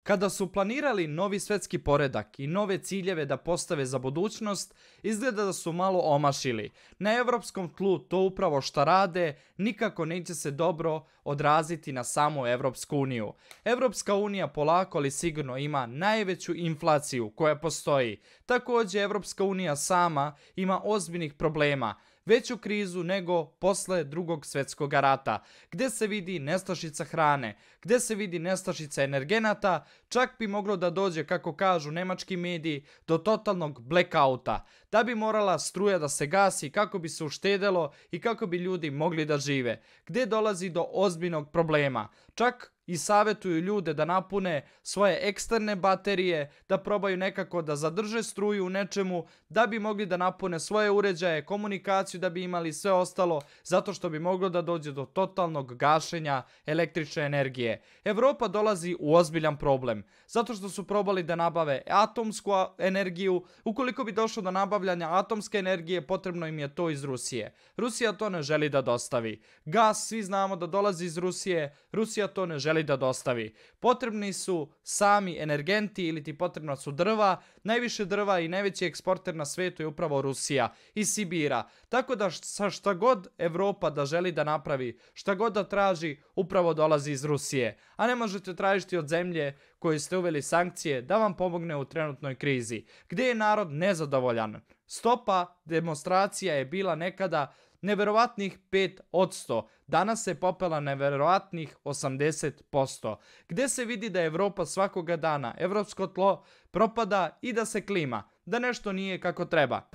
Kada su planirali novi svetski poredak i nove ciljeve da postave za budućnost, izgleda da su malo omašili. Na evropskom tlu to upravo šta rade nikako neće se dobro odraziti na samu Evropsku uniju. Evropska unija polako ali sigurno ima najveću inflaciju koja postoji. Također Evropska unija sama ima ozbiljnih problema, veću krizu nego posle Drugog svjetskog rata, gdje se vidi nestašica hrane, gdje se vidi nestašica energenata, čak bi moglo da dođe, kako kažu nemački mediji, do totalnog blackouta, da bi morala struja da se gasi kako bi se uštedelo i kako bi ljudi mogli da žive, gdje dolazi do ozbiljnog problema. Čak i savjetuju ljude da napune svoje eksterne baterije, da probaju nekako da zadrže struju u nečemu, da bi mogli da napune svoje uređaje, komunikaciju, da bi imali sve ostalo, zato što bi moglo da dođe do totalnog gašenja električne energije. Evropa dolazi u ozbiljan problem, zato što su probali da nabave atomsku energiju. Ukoliko bi došlo do nabavljanja atomske energije, potrebno im je to iz Rusije. Rusija to ne želi da dostavi. Gas, svi znamo da dolazi iz Rusije, Rusija to ne želi da dostavi. Potrebni su sami energenti ili ti potrebna su drva. Najviše drva i najveći eksporter na svetu je upravo Rusija i Sibira. Tako da šta god Evropa da želi da napravi, šta god da traži, upravo dolazi iz Rusije. A ne možete tražiti od zemlje koju ste uveli sankcije da vam pomogne u trenutnoj krizi, gdje je narod nezadovoljan. Stopa demonstracija je bila nekada neverovatnih 5%, danas se popela neverovatnih 80%, gdje se vidi da Evropa svakoga dana, evropsko tlo propada i da se klima, da nešto nije kako treba.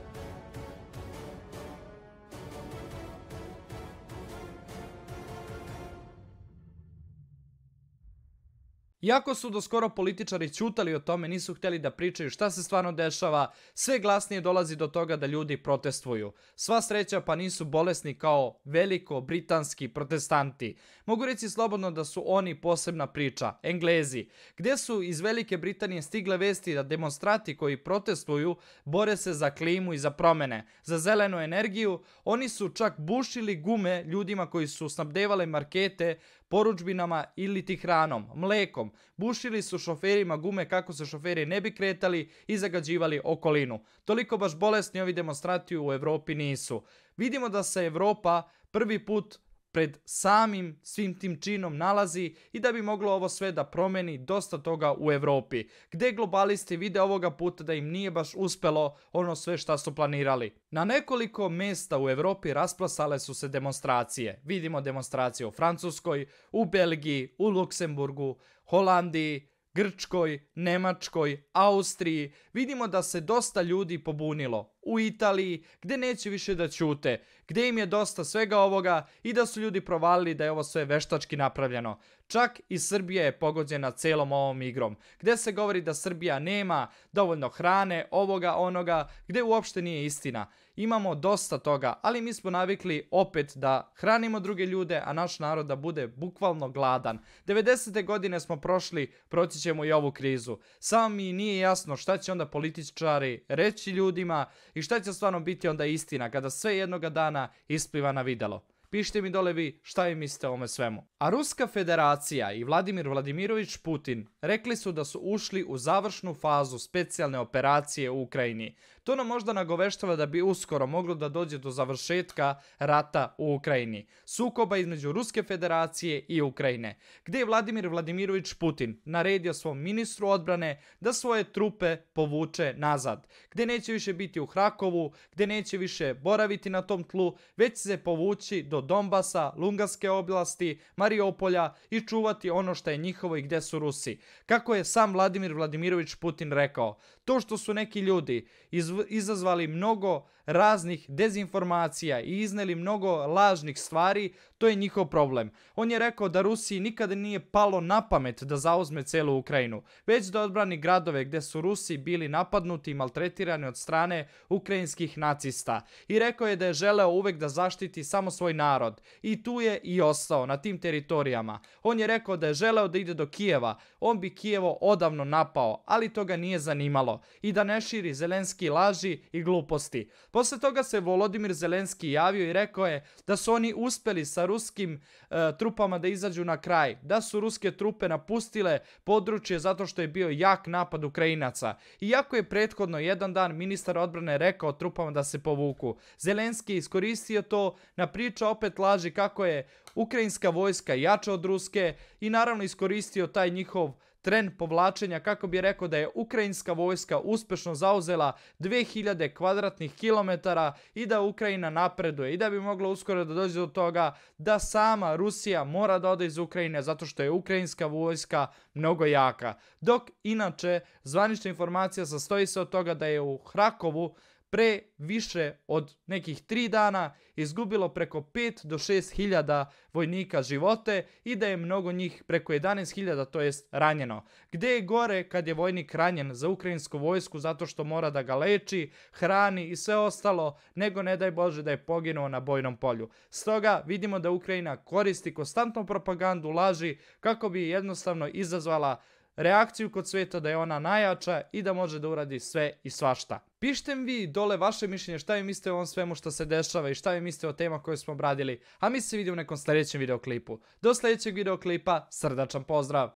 Iako su do skoro političari ćutali o tome, nisu htjeli da pričaju šta se stvarno dešava, sve glasnije dolazi do toga da ljudi protestvuju. Sva sreća pa nisu bolesni kao veliko britanski protestanti. Mogu reći slobodno da su oni posebna priča, Englezi, gdje su iz Velike Britanije stigle vesti da demonstranti koji protestvuju bore se za klimu i za promjene, za zelenu energiju. Oni su čak bušili gume ljudima koji su snabdevali markete poručbinama ili ti hranom, mlekom. Bušili su šoferima gume kako se šoferi ne bi kretali i zagađivali okolinu. Toliko baš bolesni ovi demonstranti u Evropi nisu. Vidimo da se Evropa prvi put pred samim svim tim činom nalazi i da bi moglo ovo sve da promeni dosta toga u Evropi, gdje globalisti vide ovoga puta da im nije baš uspelo ono sve šta su planirali. Na nekoliko mjesta u Evropi rasplasale su se demonstracije. Vidimo demonstracije u Francuskoj, u Belgiji, u Luksemburgu, Holandiji, Grčkoj, Nemačkoj, Austriji. Vidimo da se dosta ljudi pobunilo. U Italiji, gdje neće više da ćute, gdje im je dosta svega ovoga i da su ljudi provalili da je ovo sve veštački napravljeno. Čak i Srbija je pogođena celom ovom igrom, gdje se govori da Srbija nema dovoljno hrane, ovoga, onoga, gdje uopšte nije istina. Imamo dosta toga, ali mi smo navikli opet da hranimo druge ljude, a naš narod da bude bukvalno gladan. 90. godine smo prošli, proći ćemo i ovu krizu. Samo mi nije jasno šta će onda političari reći ljudima i šta će stvarno biti onda istina kada sve jednoga dana ispliva na videlo. Pišite mi dole vi šta vi mislite o ovome svemu. A Ruska federacija i Vladimir Vladimirović Putin rekli su da su ušli u završnu fazu specijalne operacije u Ukrajini. To nam možda nagoveštava da bi uskoro moglo da dođe do završetka rata u Ukrajini. Sukoba između Ruske federacije i Ukrajine, gdje je Vladimir Vladimirović Putin naredio svom ministru odbrane da svoje trupe povuče nazad, gdje neće više biti u Hrakovu, gdje neće više boraviti na tom tlu, već se povući do Donbasa, Lunganske oblasti, Mariupolja i čuvati ono što je njihovo i gdje su Rusi. Kako je sam Vladimir Vladimirović Putin rekao, to što su neki ljudi izazvali mnogo raznih dezinformacija i izneli mnogo lažnih stvari, to je njihov problem. On je rekao da Rusiji nikada nije palo na pamet da zauzme celu Ukrajinu, već da odbrani gradove gdje su Rusi bili napadnuti i maltretirani od strane ukrajinskih nacista. I rekao je da je želeo uvek da zaštiti samo svoj narod. I tu je i ostao na tim teritorijama. On je rekao da je želeo da ide do Kijeva. On bi Kijevo odavno napao, ali to ga nije zanimalo. I da ne širi Zelenski laži i gluposti. Posle toga se Volodimir Zelenski javio i rekao je da su oni uspeli sa ruskim trupama da izađu na kraj, da su ruske trupe napustile područje zato što je bio jak napad Ukrajinaca. Iako je prethodno jedan dan ministar odbrane rekao trupama da se povuku, Zelenski je iskoristio to na priča opet laži kako je ukrajinska vojska jača od ruske i naravno iskoristio taj njihov trend povlačenja kako bi rekao da je ukrajinska vojska uspešno zauzela 2000 kvadratnih kilometara i da Ukrajina napreduje i da bi moglo uskoro da dođe do toga da sama Rusija mora da ode iz Ukrajine zato što je ukrajinska vojska mnogo jaka. Dok inače zvanična informacija sastoji se od toga da je u Hrakovu pre više od nekih 3 dana izgubilo preko 5 do 6 hiljada vojnika živote i da je mnogo njih preko 11 hiljada, to jest ranjeno. Gde je gore kad je vojnik ranjen za ukrajinsku vojsku zato što mora da ga leči, hrani i sve ostalo, nego ne daj Bože da je poginuo na bojnom polju. Stoga vidimo da Ukrajina koristi konstantnu propagandu, laži kako bi jednostavno izazvala reakciju kod sveta da je ona najjača i da može da uradi sve i svašta. Pišite mi vi dole vaše mišljenje, šta vi mislite o ovom svemu što se dešava i šta vi mislite o tema koje smo obradili, a mi se vidimo u nekom sljedećem videoklipu. Do sljedećeg videoklipa, srdačan pozdrav!